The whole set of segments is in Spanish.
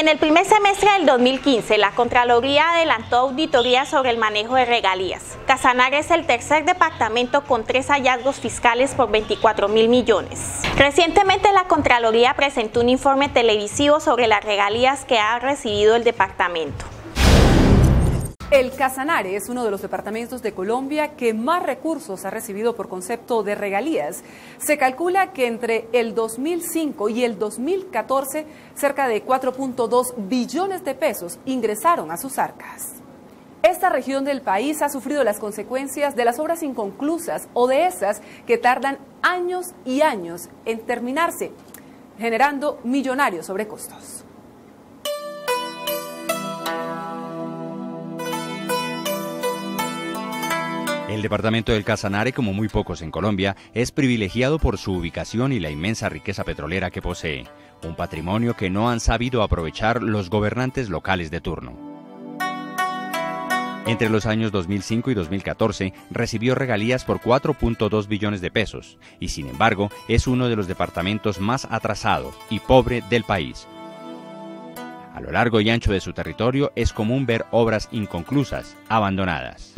En el primer semestre del 2015, la Contraloría adelantó auditoría sobre el manejo de regalías. Casanare es el tercer departamento con 3 hallazgos fiscales por 24.000 millones. Recientemente, la Contraloría presentó un informe televisivo sobre las regalías que ha recibido el departamento. El Casanare es uno de los departamentos de Colombia que más recursos ha recibido por concepto de regalías. Se calcula que entre el 2005 y el 2014, cerca de 4.2 billones de pesos ingresaron a sus arcas. Esta región del país ha sufrido las consecuencias de las obras inconclusas o de esas que tardan años y años en terminarse, generando millonarios sobrecostos. El departamento del Casanare, como muy pocos en Colombia, es privilegiado por su ubicación y la inmensa riqueza petrolera que posee, un patrimonio que no han sabido aprovechar los gobernantes locales de turno. Entre los años 2005 y 2014 recibió regalías por 4.2 billones de pesos y, sin embargo, es uno de los departamentos más atrasado y pobre del país. A lo largo y ancho de su territorio es común ver obras inconclusas, abandonadas.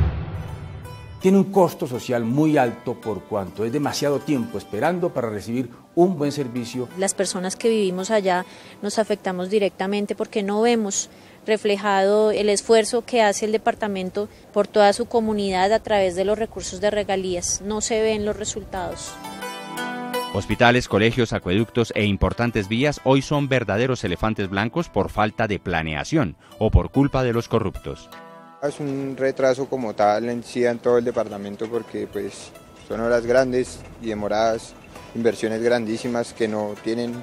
Tiene un costo social muy alto por cuanto es demasiado tiempo esperando para recibir un buen servicio. Las personas que vivimos allá nos afectamos directamente porque no vemos reflejado el esfuerzo que hace el departamento por toda su comunidad a través de los recursos de regalías. No se ven los resultados. Hospitales, colegios, acueductos e importantes vías hoy son verdaderos elefantes blancos por falta de planeación o por culpa de los corruptos. Es un retraso como tal en sí en todo el departamento porque pues son obras grandes y demoradas, inversiones grandísimas que no tienen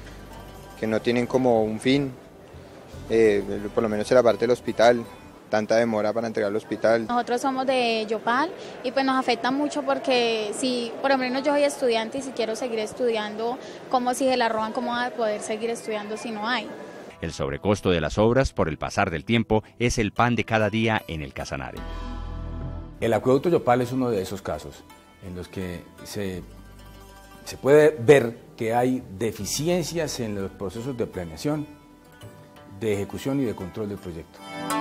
como un fin, por lo menos en la parte del hospital, tanta demora para entregar el hospital. Nosotros somos de Yopal y pues nos afecta mucho porque si por lo menos yo soy estudiante y si quiero seguir estudiando, como si se la roban, ¿cómo va a poder seguir estudiando si no hay? El sobrecosto de las obras por el pasar del tiempo es el pan de cada día en el Casanare. El acueducto Yopal es uno de esos casos en los que se puede ver que hay deficiencias en los procesos de planeación, de ejecución y de control del proyecto.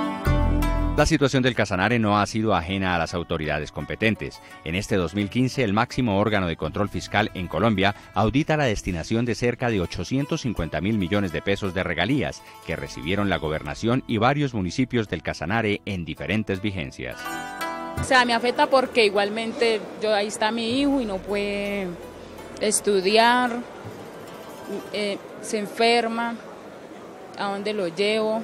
La situación del Casanare no ha sido ajena a las autoridades competentes. En este 2015, el máximo órgano de control fiscal en Colombia audita la destinación de cerca de 850.000 millones de pesos de regalías que recibieron la gobernación y varios municipios del Casanare en diferentes vigencias. O sea, me afecta porque igualmente ahí está mi hijo y no puede estudiar, se enferma, ¿a dónde lo llevo?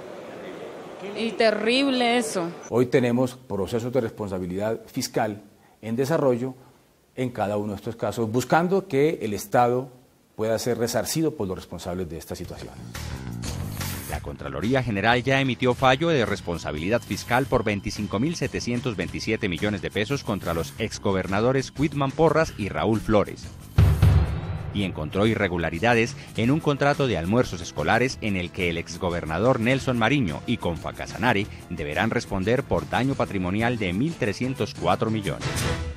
Y terrible eso. Hoy tenemos procesos de responsabilidad fiscal en desarrollo en cada uno de estos casos, buscando que el Estado pueda ser resarcido por los responsables de esta situación. La Contraloría General ya emitió fallo de responsabilidad fiscal por 25.727 millones de pesos contra los exgobernadores Whitman Porras y Raúl Flores. Y encontró irregularidades en un contrato de almuerzos escolares en el que el exgobernador Nelson Mariño y Confa Casanare deberán responder por daño patrimonial de 1.304 millones.